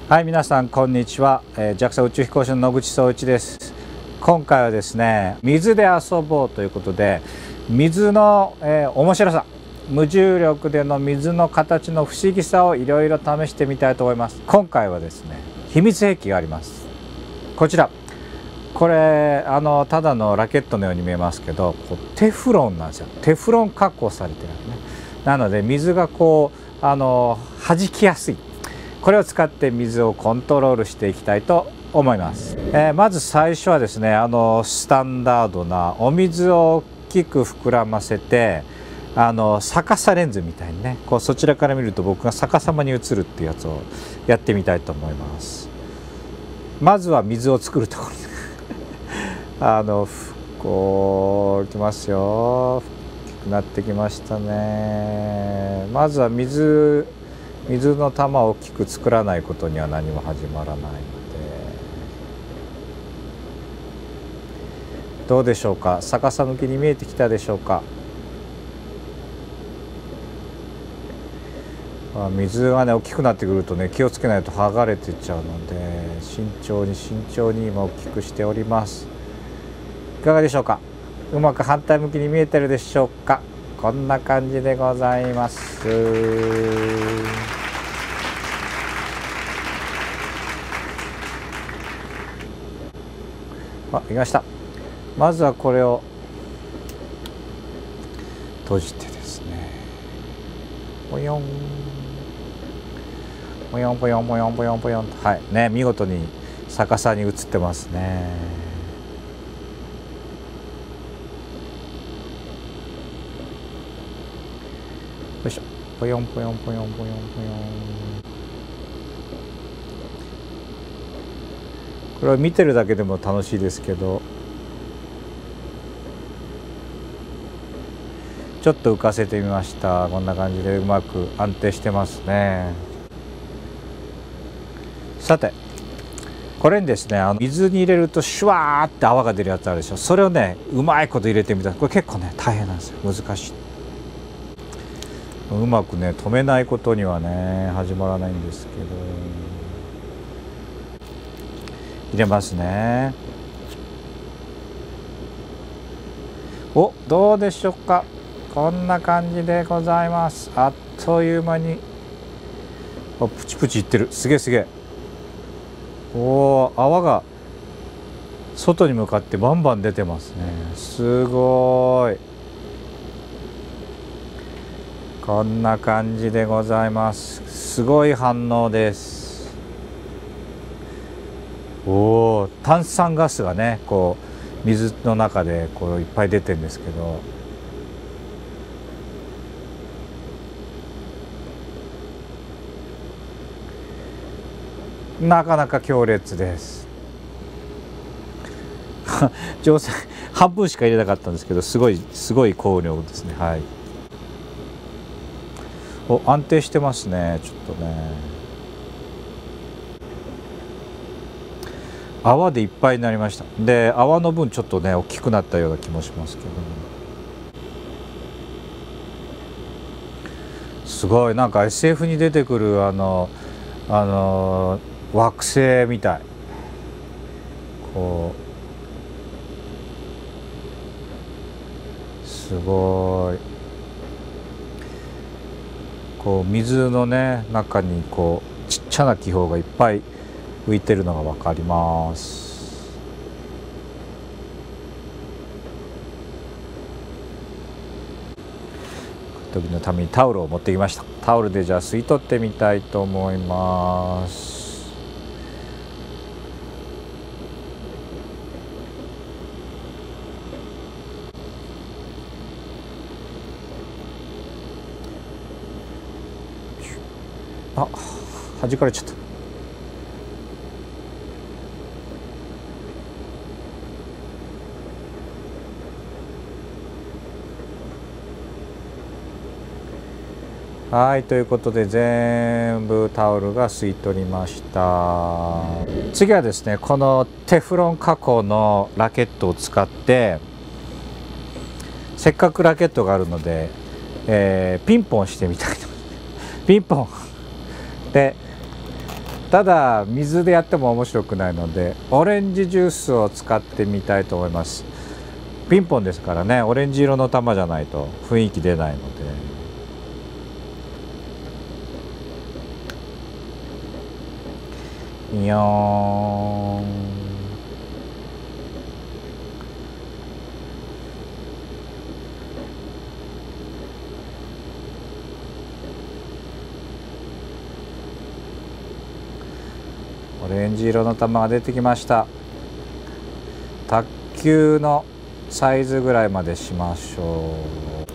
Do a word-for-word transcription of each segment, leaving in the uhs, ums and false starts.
はい、皆さんこんにちは、えー、ジャクサ 宇宙飛行士の野口聡一です。今回はですね、水で遊ぼうということで、水の、えー、面白さ、無重力での水の形の不思議さをいろいろ試してみたいと思います。今回はですね、秘密兵器があります。こちら、これあのただのラケットのように見えますけど、こうテフロンなんですよ。テフロン加工されてるんですね。なので水がこうあの弾きやすい。これを使って水をコントロールしていきたいと思います。えー、まず最初はですね、あのスタンダードなお水を大きく膨らませて、あの逆さレンズみたいにね、こうそちらから見ると僕が逆さまに映るっていうやつをやってみたいと思います。まずは水を作るところあのこういきますよ。大きくなってきましたね。まずは水水の玉を大きく作らないことには何も始まらないので、どうでしょうか。逆さ向きに見えてきたでしょうか。水がね大きくなってくるとね、気をつけないと剥がれていっちゃうので、慎重に慎重に今大きくしております。いかがでしょうか。うまく反対向きに見えてるでしょうか。こんな感じでございます。あ、いきました。まずはこれを閉じてですね、ぽよんぽよんぽよんぽよんぽよんぽよんと、はいね、見事に逆さに映ってますね。よいしょ、ぽよんぽよんぽよんぽよんぽよん。これを見てるだけでも楽しいですけど、ちょっと浮かせてみました。こんな感じでうまく安定してますね。さて、これにですね、あの水に入れるとシュワーって泡が出るやつあるでしょ。それをねうまいこと入れてみた。これ結構ね大変なんですよ。難しい。うまくね止めないことにはね始まらないんですけど、入れますね。お、どうでしょうか。こんな感じでございます。あっという間に、お、プチプチいってる。すげえすげえ。おー、泡が外に向かってバンバン出てますね。すごい。こんな感じでございます。すごい反応です。おー、炭酸ガスがねこう水の中でこういっぱい出てるんですけど、なかなか強烈です上手、半分しか入れなかったんですけど、すごいすごい光量ですね。はい。お、安定してますね。ちょっとね泡でいっぱいになりました。で泡の分ちょっとね大きくなったような気もしますけど、すごいなんか エスエフ に出てくるあのあの惑星みたい。こうすごいこう水のね中にこうちっちゃな気泡がいっぱい浮いてるのが分かります。時のためにタオルを持ってきました。タオルでじゃあ吸い取ってみたいと思います。あ、弾かれちゃった。はい、ということで全部タオルが吸い取りました。次はですね、このテフロン加工のラケットを使って、せっかくラケットがあるので、えー、ピンポンしてみたいと思います。ピンポンでただ水でやっても面白くないのでオレンジジュースを使ってみたいと思います。ピンポンですからね、オレンジ色の玉じゃないと雰囲気出ないので。いやーん。オレンジ色の玉が出てきました。卓球のサイズぐらいまでしましょう。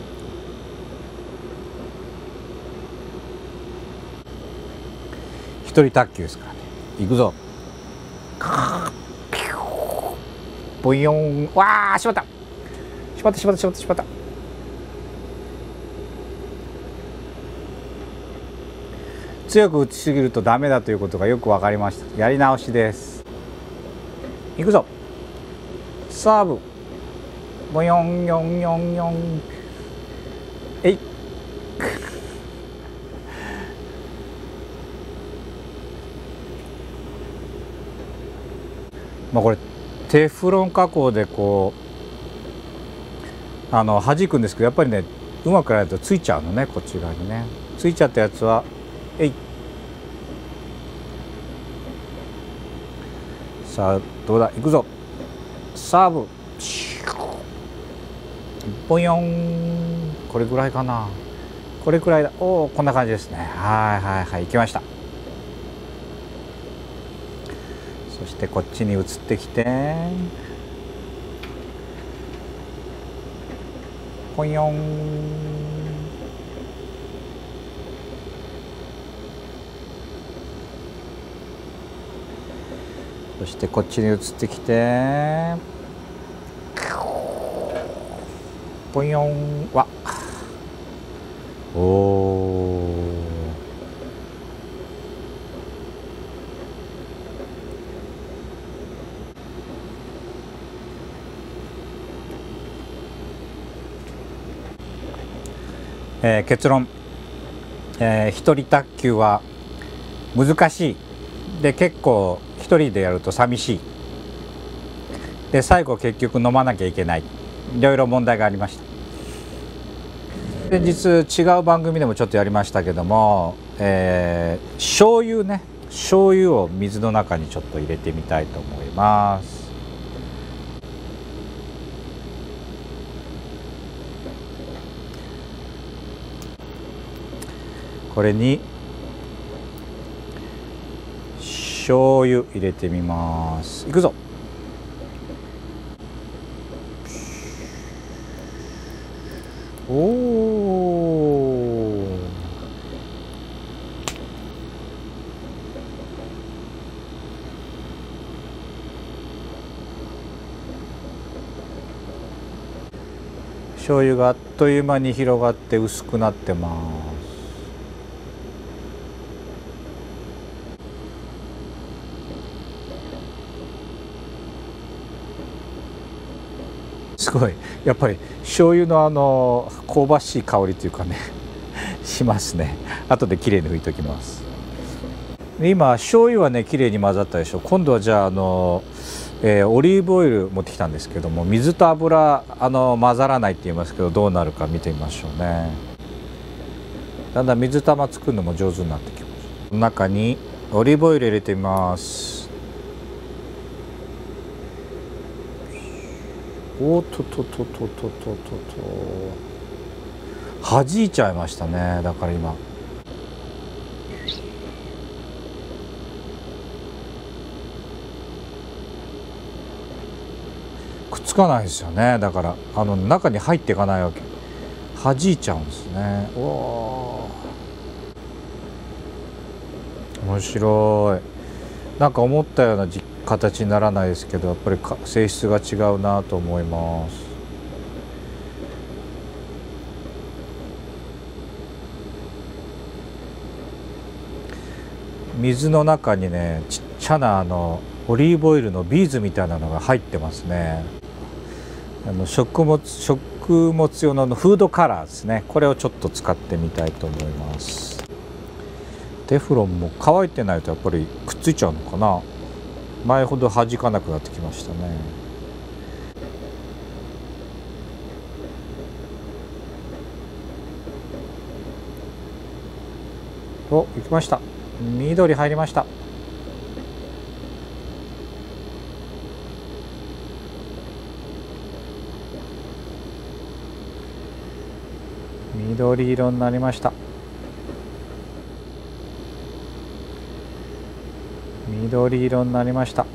一人卓球ですからね。いくぞ。ボヨン。わあ、しまった。しまったしまったしまったしまった。強く打ちすぎるとダメだということがよく分かりました。やり直しです。いくぞ。サーブ。ボヨンヨンヨンヨン。えい。まあこれテフロン加工でこうあの弾くんですけど、やっぱりねうまくやるとついちゃうのね、こっち側にね。ついちゃったやつはえい。さあどうだ、いくぞ。サーブ。ボヨン。これぐらいかな、これくらいだ。おお、こんな感じですね。はいはいはい、行きました。そしてこっちに移ってきてポヨン。そしてこっちに移ってきてポヨン。わおお。えー、結論、えー、一人卓球は難しいで、結構一人でやると寂しいで、最後結局飲まなきゃいけない、いろいろ問題がありました。先日違う番組でもちょっとやりましたけども、えー、醤油ね、醤油を水の中にちょっと入れてみたいと思います。これに醤油入れてみます。いくぞ。おお。醤油があっという間に広がって薄くなってます。すごいやっぱり醤油のあの香ばしい香りというかねしますね。後できれいに拭いときます。で今醤油はねきれいに混ざったでしょ。今度はじゃああの、えー、オリーブオイル持ってきたんですけども、水と油あの混ざらないって言いますけど、どうなるか見てみましょうね。だんだん水玉作るのも上手になってきました。中にオリーブオイル入れてみます。おっとととととととと弾いちゃいましたね。だから今くっつかないですよね。だからあの中に入っていかないわけ、弾いちゃうんですね。おお、面白い。なんか思ったような実形にならないですけど、やっぱり性質が違うなと思います。水の中にねちっちゃなあのオリーブオイルのビーズみたいなのが入ってますね。あの食物食物用のフードカラーですね。これをちょっと使ってみたいと思います。 テフロンも乾いてないとやっぱりくっついちゃうのかな。前ほど弾かなくなってきましたね。お、行きました。緑入りました。緑色になりました。緑色になりました。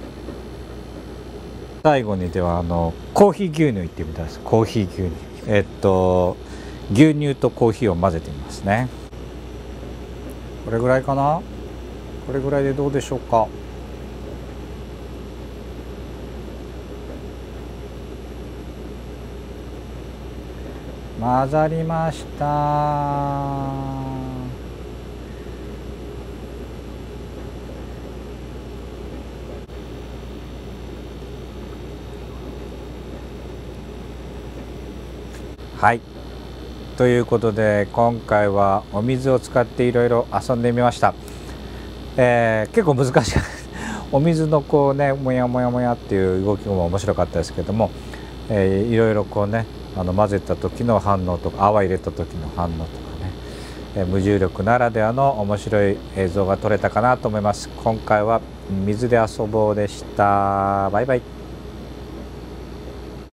最後にではあのコーヒー牛乳いってみたいです。コーヒー牛乳、えっと牛乳とコーヒーを混ぜてみますね。これぐらいかな。これぐらいでどうでしょうか。混ざりました。はい、ということで今回はお水を使っていろいろ遊んでみました。えー、結構難しいお水のこうねもやもやもやっていう動きも面白かったですけども、えー、いろいろこうねあの混ぜた時の反応とか泡入れた時の反応とかね、えー、無重力ならではの面白い映像が撮れたかなと思います。今回は水で遊ぼうでした。バイバイ。